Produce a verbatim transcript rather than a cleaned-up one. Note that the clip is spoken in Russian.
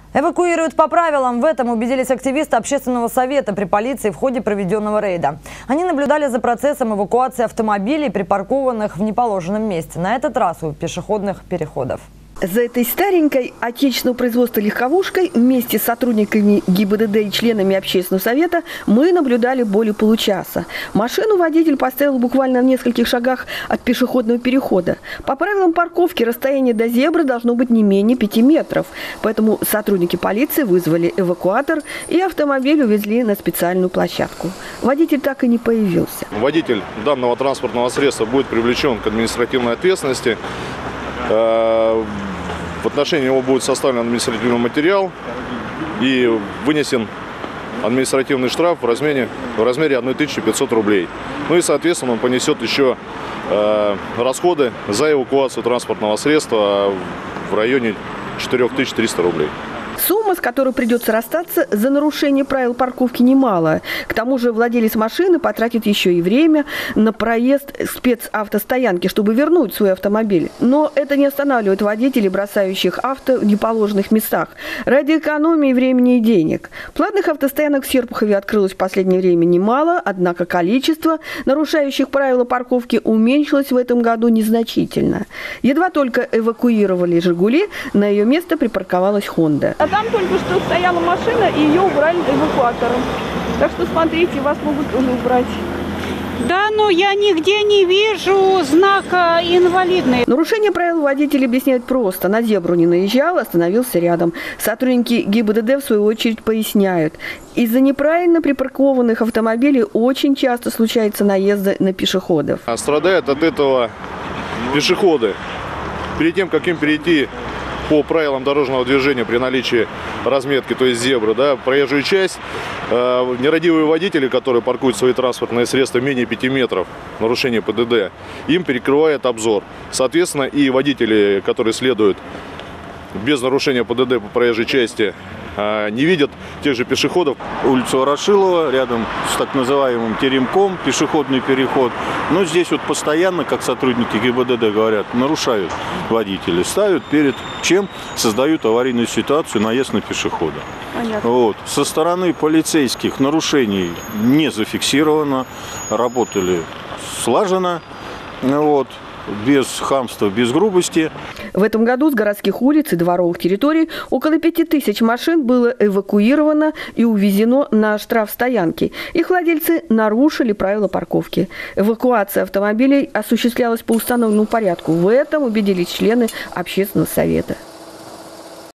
Эвакуируют по правилам. В этом убедились активисты общественного совета при полиции в ходе проведенного рейда. Они наблюдали за процессом эвакуации автомобилей, припаркованных в неположенном месте. На этот раз у пешеходных переходов. За этой старенькой отечественного производства легковушкой вместе с сотрудниками ГИБДД и членами общественного совета мы наблюдали более получаса. Машину водитель поставил буквально в нескольких шагах от пешеходного перехода. По правилам парковки расстояние до зебры должно быть не менее пяти метров. Поэтому сотрудники полиции вызвали эвакуатор и автомобиль увезли на специальную площадку. Водитель так и не появился. Водитель данного транспортного средства будет привлечен к административной ответственности. В отношении него будет составлен административный материал и вынесен административный штраф в размере, в размере тысячи пятисот рублей. Ну и, соответственно, он понесет еще э, расходы за эвакуацию транспортного средства в районе четырёх тысяч трёхсот рублей. Сумма, с которой придется расстаться за нарушение правил парковки, немалая. К тому же владелец машины потратит еще и время на проезд спецавтостоянки, чтобы вернуть свой автомобиль. Но это не останавливает водителей, бросающих авто в неположенных местах, ради экономии времени и денег. Платных автостоянок в Серпухове открылось в последнее время немало, однако количество нарушающих правила парковки уменьшилось в этом году незначительно. Едва только эвакуировали «Жигули», на ее место припарковалась «Хонда». А там только что стояла машина, и ее убрали эвакуатором. Так что смотрите, вас могут тоже убрать. Да, но я нигде не вижу знака инвалидный. Нарушение правил водитель объясняет просто. На зебру не наезжал, остановился рядом. Сотрудники ГИБДД, в свою очередь, поясняют. Из-за неправильно припаркованных автомобилей очень часто случаются наезды на пешеходов. Страдают от этого пешеходы. Перед тем, как им перейти по правилам дорожного движения при наличии разметки, то есть зебры, да, проезжую часть, э, нерадивые водители, которые паркуют свои транспортные средства менее пяти метров, нарушение ПДД, им перекрывает обзор. Соответственно, и водители, которые следуют без нарушения ПДД по проезжей части, э, не видят тех же пешеходов. Улицу Ворошилова, рядом с так называемым теремком, пешеходный переход. Но здесь вот постоянно, как сотрудники ГИБДД говорят, нарушают водители, ставят перед чем создают аварийную ситуацию, наезд на пешехода. Вот. Со стороны полицейских нарушений не зафиксировано, работали слаженно, вот, без хамства, без грубости. В этом году с городских улиц и дворовых территорий около пяти тысяч машин было эвакуировано и увезено на штрафстоянки. Их владельцы нарушили правила парковки. Эвакуация автомобилей осуществлялась по установленному порядку. В этом убедились члены общественного совета.